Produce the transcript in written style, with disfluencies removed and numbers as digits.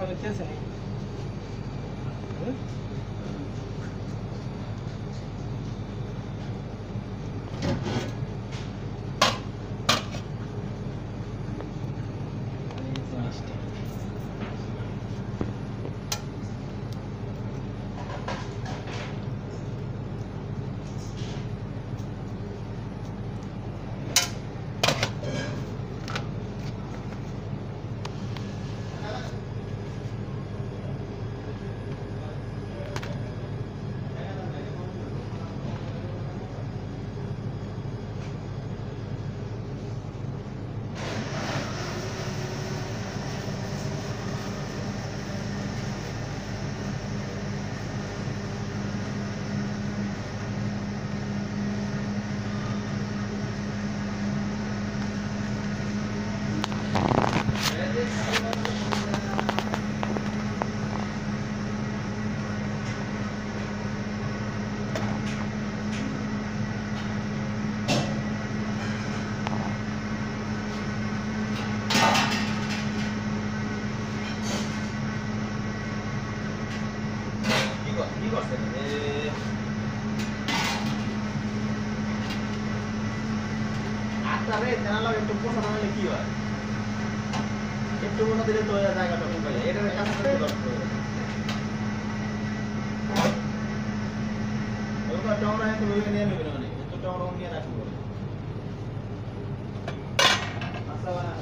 വ്യത്യാസമായി. একটু পোষা না হলে কি হয়? একটু মনে দিলে তো জায়গাটা কমে যায়। এটার কাজ করতে পারতো। ওটা টাওয়ার একটু রয়ে নিয়ে নেবেন মানে। একটু টাওয়ার নিয়ে রাখতে পারো। আচ্ছা বানা।